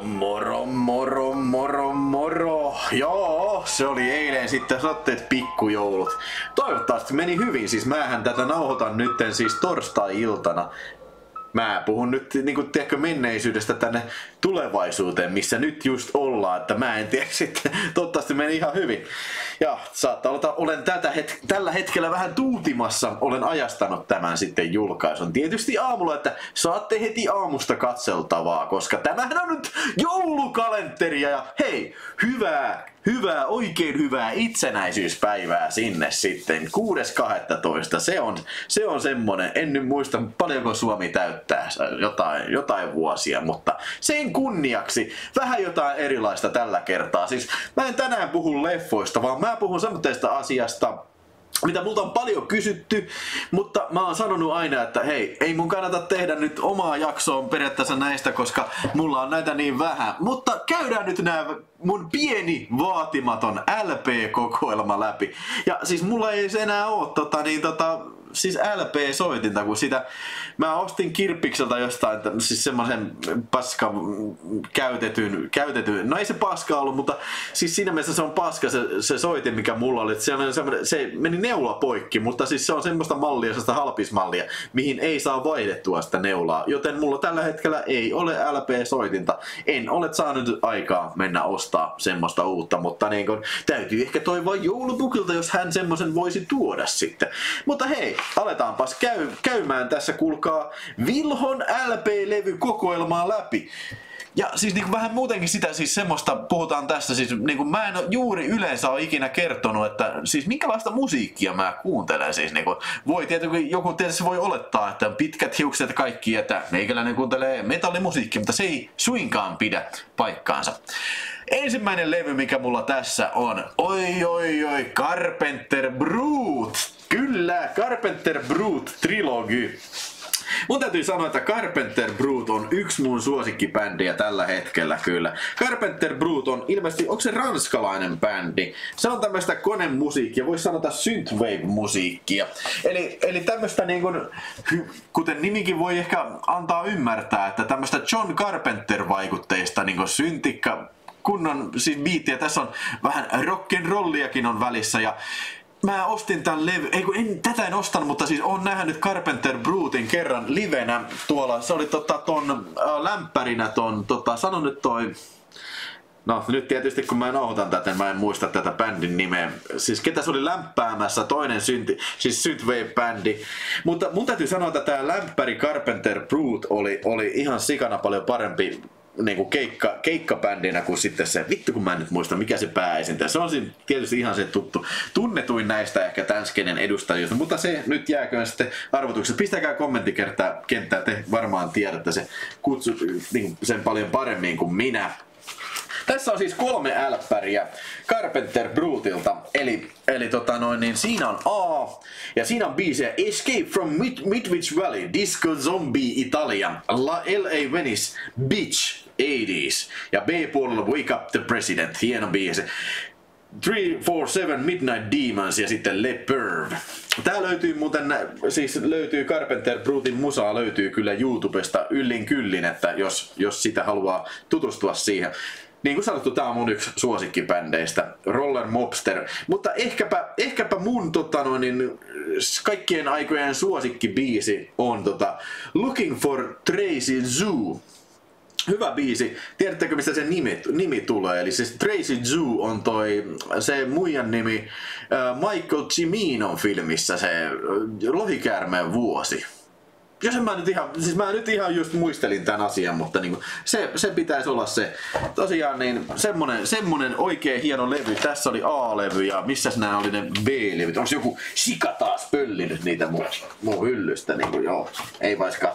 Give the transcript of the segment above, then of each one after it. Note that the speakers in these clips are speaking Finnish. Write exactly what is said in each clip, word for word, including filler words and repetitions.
Moro, moro, moro, moro. Joo, se oli eilen sitten satteet pikkujoulut. Toivottavasti meni hyvin, siis määhän tätä nauhoitan nytten siis torstai-iltana. Mä puhun nyt niinku tiedätkö menneisyydestä tänne tulevaisuuteen, missä nyt just ollaan, että mä en tiedä sitten, toivottavasti meni ihan hyvin. Ja saattaa olla, olen tätä het- tällä hetkellä vähän tuutimassa, olen ajastanut tämän sitten julkaisun. Tietysti aamulla, että saatte heti aamusta katseltavaa, koska tämähän on nyt joulukalenteria ja hei, hyvää, hyvää, oikein hyvää itsenäisyyspäivää sinne sitten. kuudes kahdestoista se on, se on semmonen, en nyt muista paljonko Suomi täyttää jotain, jotain vuosia, mutta sen kunniaksi vähän jotain erilaista tällä kertaa. Siis mä en tänään puhu leffoista, vaan mä puhun semmoisesta asiasta, mitä multa on paljon kysytty, mutta mä oon sanonut aina, että hei, ei mun kannata tehdä nyt omaa jaksoa periaatteessa näistä, koska mulla on näitä niin vähän. Mutta käydään nyt nää mun pieni vaatimaton L P-kokoelma läpi. Ja siis mulla ei se enää oo tota niin tota... siis L P-soitinta, kun sitä mä ostin Kirppikseltä jostain, siis semmoisen paska käytetyn, käytetyn, no ei se paska ollut, mutta siis siinä mielessä se on paska se, se soitin, mikä mulla oli, se, se meni neula poikki, mutta siis se on semmoista mallia, semmoista halpismallia, mihin ei saa vaihdettua sitä neulaa, joten mulla tällä hetkellä ei ole L P-soitinta, en ole saanut aikaa mennä ostaa semmoista uutta, mutta niin kun, täytyy ehkä toivoa joulupukilta, jos hän semmoisen voisi tuoda sitten, mutta hei, aletaanpas käy, käymään tässä, kuulkaa, Vilhon L P-levykokoelmaa läpi. Ja siis niin vähän muutenkin sitä siis semmoista puhutaan tässä, siis niin kuin mä en ole juuri yleensä ole ikinä kertonut, että siis minkälaista musiikkia mä kuuntelen siis niin kuin, voi tietenkin, joku tietysti voi olettaa, että on pitkät hiukset ja kaikki, että meikäläinen kuuntelee metallimusiikkia, mutta se ei suinkaan pidä paikkaansa. Ensimmäinen levy, mikä mulla tässä on, oi oi oi, Carpenter Brut. Kyllä, Carpenter Brut Trilogy. Mun täytyy sanoa, että Carpenter Brut on yksi mun suosikkibändiä tällä hetkellä kyllä. Carpenter Brut on ilmeisesti, onko se ranskalainen bändi? Se on tämmöistä konemusiikkia, voisi sanota synthwave-musiikkia. Eli, eli tämmöistä niin kuin, kuten nimikin voi ehkä antaa ymmärtää, että tämmöistä John Carpenter-vaikutteista niin kuin syntikka, kunnon siis biittiä. Tässä on vähän rock'n'rolliakin on välissä ja mä ostin tän levy, ei kun en, tätä en ostanut, mutta siis on nähnyt Carpenter Brutin kerran livenä tuolla, se oli tota ton äh, lämpärinä ton, tota, sano nyt toi, no nyt tietysti kun mä nauhoitan tätä, mä en muista tätä bändin nimeä, siis ketä se oli lämpäämässä, toinen synti, siis synthwave-bändi, mutta mun täytyy sanoa, että tää lämpäri Carpenter Brut oli, oli ihan sikana paljon parempi niinku keikka, keikkabändinä kuin sitten se, vittu kun mä en nyt muista mikä se pääesiintyjä. Se on tietysti ihan se tuttu, tunnetuin näistä ehkä tämän skenen edustajista, mutta se nyt jääköön sitten arvotuksessa. Pistäkää kommenttikenttää, te varmaan tiedätte se kutsu, niin sen paljon paremmin kuin minä. Tässä on siis kolme älppäriä Carpenter Brutilta, eli, eli tota noin, niin siinä on A, ja siinä on biisejä Escape from Mid Midwich Valley, Disco Zombie Italian, La L A Venice, Bitch, eighties, ja B-puolella Wake Up the President, hieno biisi. three four seven Midnight Demons ja sitten Le Perv. Tää löytyy muuten, siis löytyy Carpenter Brutin musaa löytyy kyllä YouTubesta yllin kyllin, että jos, jos sitä haluaa tutustua siihen. Niin kuin sanottu, tää on mun yksi suosikkibändeistä, Roller Mobster. Mutta ehkäpä, ehkäpä mun tota noin, niin, kaikkien aikojen suosikkibiisi on tota, Looking for Tracy Zoo. Hyvä biisi. Tiedättekö mistä se nimi, nimi tulee? Eli siis Tracy Zoo on toi, se muijan nimi äh, Michael Ciminon filmissä, se Lohikäärmeen vuosi. Jos en mä nyt ihan, siis mä nyt ihan just muistelin tämän asian, mutta niinku, se, se pitäisi olla se. Tosiaan niin semmonen, semmonen oikein hieno levy. Tässä oli A-levy ja missäs nää oli ne B-levyt? Onko joku sika taas pöllinyt niitä mun, mun hyllystä? Niinku, joo, ei vaikka.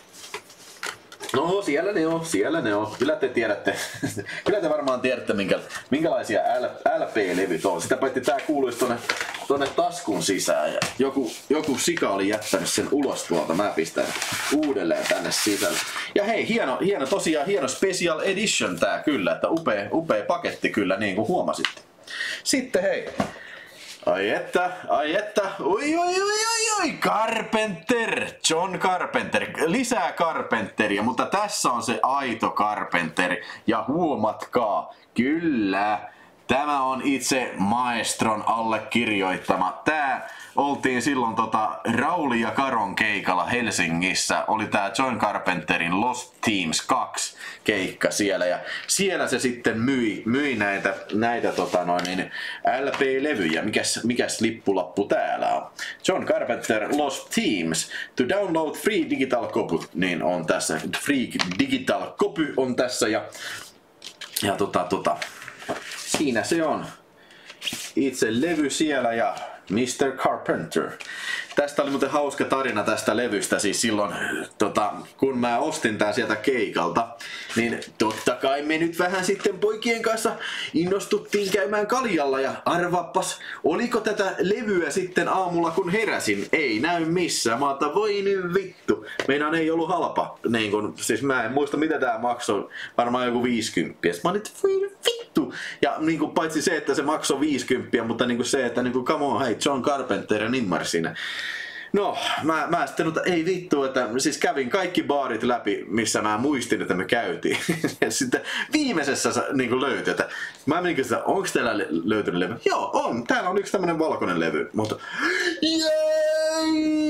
No siellä ne on, siellä ne on. Kyllä te tiedätte, kyllä te varmaan tiedätte minkä, minkälaisia L P-levyt on. Sitä paitsi tää kuuluisi tonne, tonne taskun sisään ja joku, joku sika oli jättänyt sen ulos tuolta. Mä pistän uudelleen tänne sisälle. Ja hei, hieno, hieno tosiaan hieno special edition tää kyllä, että upea, upea paketti kyllä niin kuin huomasitte. Sitten hei. Ai että, ai että, oi oi oi oi oi, Carpenter John Carpenter, lisää Carpenteria, mutta tässä on se aito Carpenter. Ja huomatkaa, kyllä, tämä on itse maestron allekirjoittama. Tää oltiin silloin tota Rauli ja Karon keikalla Helsingissä. Oli tää John Carpenterin Lost Teams kaksi keikka siellä. Ja siellä se sitten myi, myi näitä, näitä tota noin, niin L P-levyjä. Mikäs, mikäs lippulappu täällä on? John Carpenter Lost Teams. To download free digital copy. Niin on tässä. Free digital copy on tässä. Ja, ja tota tota. Siinä se on. Itse levy siellä ja mister Carpenter. Tästä oli muuten hauska tarina tästä levystä, siis silloin tota, kun mä ostin tää sieltä keikalta, niin totta kai me nyt vähän sitten poikien kanssa innostuttiin käymään kaljalla ja arvaappas, oliko tätä levyä sitten aamulla kun heräsin? Ei näy missään, mä otan voi nyt vittu. Meinaan ei ollut halpa, niin kun, siis mä en muista mitä tää maksoi, varmaan joku viisikymmentä. Mä oon nyt voi vittu. Ja niin kun, paitsi se, että se maksoi viisikymmentä, mutta niin kun se, että niin kun, come on, hei, John Carpenter ja nimmari siinä. No, mä, mä sitten, että ei vittu, että siis kävin kaikki baarit läpi, missä mä muistin, että me käytiin. Ja sitten viimeisessä niin löytyi, että mä menin sitä, onko täällä löytynyt levy? Joo, on. Täällä on yksi tämmönen valkoinen levy. Mutta yeah,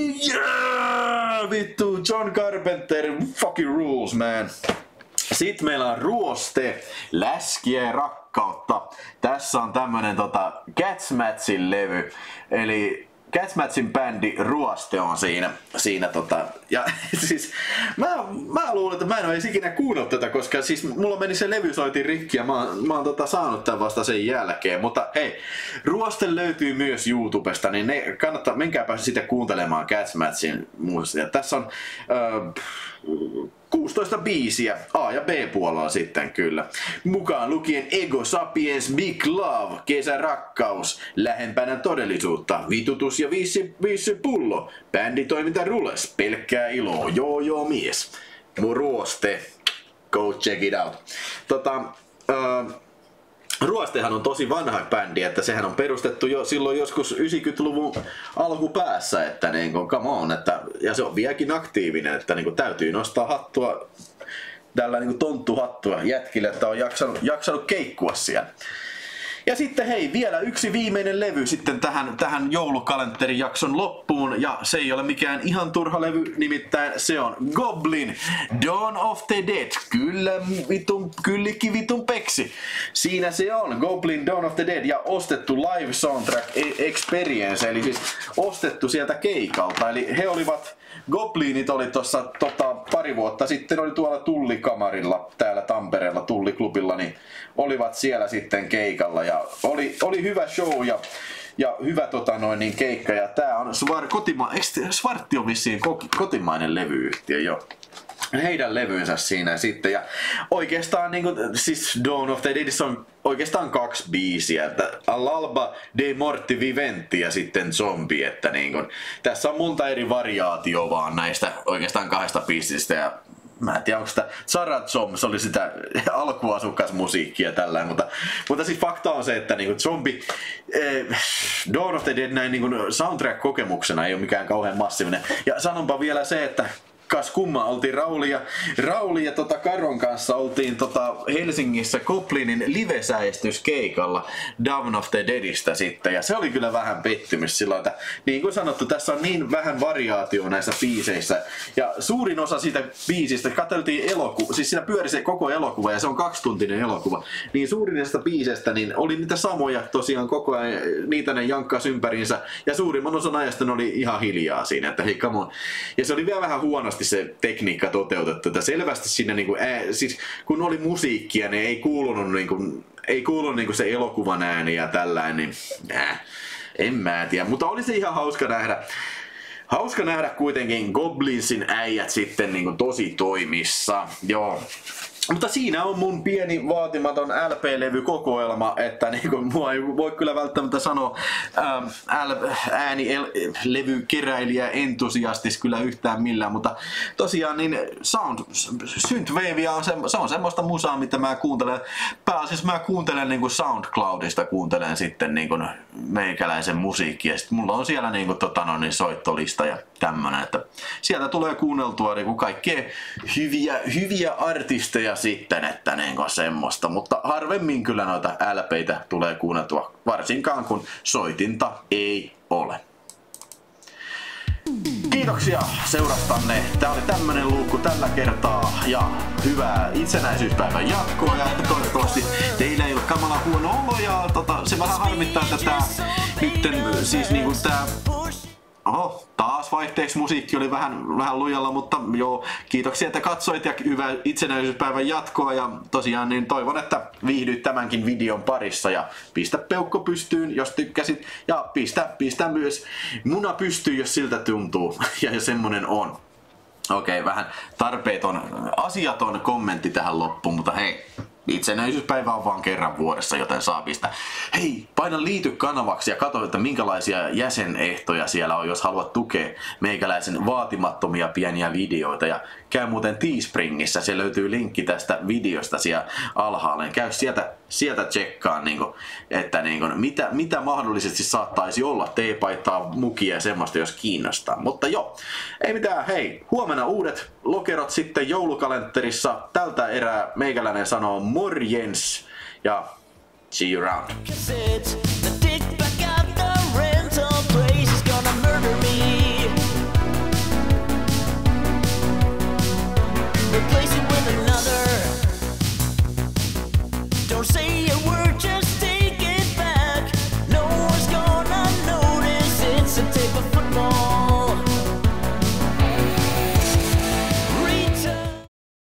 yeah, vittu, John Carpenter, fucking rules, man. Sitten meillä on ruoste, läskiä ja rakkautta. Tässä on tämmönen tota Catsmatchin levy, eli Catsmatchin bändi Ruoste on siinä, siinä tota, ja siis mä, mä luulen, että mä en ole edes ikinä kuunnellut tätä, koska siis mulla meni se levysoitin rikki ja mä, mä oon tota saanut tän vasta sen jälkeen, mutta hei, Ruoste löytyy myös YouTubesta, niin ne kannattaa, menkääpä sitä kuuntelemaan Catsmatchin musiikkia. Tässä on äh, kuusitoista biisiä A ja B puolella sitten kyllä. Mukaan lukien Ego Sapiens, Big Love, Kesärakkaus, Lähempänä todellisuutta, Vitutus ja viisi, viisi pullo, Bänditoiminta Rules, Pelkkää iloa, joo joo mies. Ruoste, go check it out. Tota, uh, Ruostehan on tosi vanha bändi, että sehän on perustettu jo silloin joskus yhdeksänkymmentäluvun alkupäässä, että niinku, come on, että, ja se on vieläkin aktiivinen, että niinku, täytyy nostaa hattua, tällä niinku tonttuhattua jätkille, että on jaksanut, jaksanut keikkua siellä. Ja sitten hei, vielä yksi viimeinen levy sitten tähän, tähän joulukalenterin jakson loppuun. Ja se ei ole mikään ihan turha levy, nimittäin se on Goblin, Dawn of the Dead. Kyllä vitun, kyllikki vitun peksi. Siinä se on, Goblin, Dawn of the Dead ja ostettu live soundtrack experience. Eli siis ostettu sieltä keikalta. Eli he olivat, Goblinit oli tuossa tota, pari vuotta sitten, oli tuolla Tullikamarilla, täällä Tampereella Tulliklubilla, niin olivat siellä sitten keikalla ja oli, oli hyvä show ja, ja hyvä tota noin, niin keikka ja tää on Svar, kotima, Svartti on vissiin kotimainen levyyhtiö jo. Heidän levynsä siinä sitten ja oikeastaan niinku, siis Dawn of the Dead on oikeastaan kaksi biisiä, että All'alba dei morti viventi ja sitten Zombie, että niinku, tässä on monta eri variaatioa vaan näistä oikeastaan kahdesta biisistä ja mä en tiedä, onko sitä Zara Zombs oli sitä alkuasukasmusiikkia tällä, mutta, mutta siis fakta on se, että niinku Zombie, eh, Dawn of the Dead näin niinku soundtrack-kokemuksena ei ole mikään kauhean massiivinen. Ja sanonpa vielä se, että kas kumma, oltiin Rauli ja, Rauli ja tota Karon kanssa oltiin tota Helsingissä Goblinin livesäestyskeikalla Dawn of the Deadistä sitten. Ja se oli kyllä vähän pettymys silloin, että niin kuin sanottu, tässä on niin vähän variaatio näissä biiseissä. Ja suurin osa siitä biisistä, katseltiin elokuva, siis siinä pyöri se koko elokuva ja se on kaksituntinen elokuva. Niin suurin näistä biiseistä niin oli niitä samoja tosiaan koko ajan, niitä ne jankkas ympäriinsä. Ja suurimman osan ajasta ne oli ihan hiljaa siinä, että hei come on. Ja se oli vielä vähän huonosti se tekniikka toteutettu, että selvästi siinä niinku, ää, siis kun oli musiikkia, niin ei kuulunut niinku, ei kuulunut niinku se elokuvan ääni ja tällainen, niin äh, en mä tiedä, mutta oli se ihan hauska nähdä. Hauska nähdä kuitenkin Goblinsin äijät sitten niinku tosi toimissa, joo. Mutta siinä on mun pieni vaatimaton L P-levykokoelma, että niinku mua ei voi kyllä välttämättä sanoa ähm, ääni-levykeräilijä entusiastis kyllä yhtään millään, mutta tosiaan niin sound, synthwave on, se, se on semmoista musaa, mitä mä kuuntelen, pääasiassa mä kuuntelen niinku SoundCloudista, kuuntelen sitten niinku meikäläisen musiikki ja sit mulla on siellä niinku tota no niin soittolista ja tämmönen, että sieltä tulee kuunneltua niinku kaikkea hyviä, hyviä artisteja sitten, että niinku semmoista, mutta harvemmin kyllä noita L P:itä tulee kuunneltua, varsinkaan kun soitinta ei ole. Kiitoksia seurastanne. Tää oli tämmönen luukku tällä kertaa ja hyvää itsenäisyyspäivän jatkoa ja toivottavasti teillä ei ole kamala huono olo ja tota, se vähän harmittaa, että tää nytten siis niinku tää oho, taas vaihteeksi musiikki oli vähän, vähän lujalla, mutta joo, kiitoksia, että katsoit ja hyvää itsenäisyyspäivän jatkoa ja tosiaan niin toivon, että viihdyit tämänkin videon parissa ja pistä peukko pystyyn, jos tykkäsit ja pistä, pistä myös muna pystyyn, jos siltä tuntuu ja semmonen on. Okei, okay, vähän tarpeeton, asiaton kommentti tähän loppuun, mutta hei. Itsenäisyyspäivä on vaan kerran vuodessa, joten saa pistää. Hei, paina liity kanavaksi ja katso, että minkälaisia jäsenehtoja siellä on, jos haluat tukea meikäläisen vaatimattomia pieniä videoita. Ja käy muuten Teespringissä, se löytyy linkki tästä videosta siellä alhaalla. Käy sieltä, sieltä tsekkaan, niin kuin, että niin kuin, mitä, mitä mahdollisesti saattaisi olla. Teepaitaa, mukia ja semmoista, jos kiinnostaa. Mutta joo, ei mitään. Hei, huomenna uudet lokerot sitten joulukalenterissa. Tältä erää meikäläinen sanoo morjens ja see you around.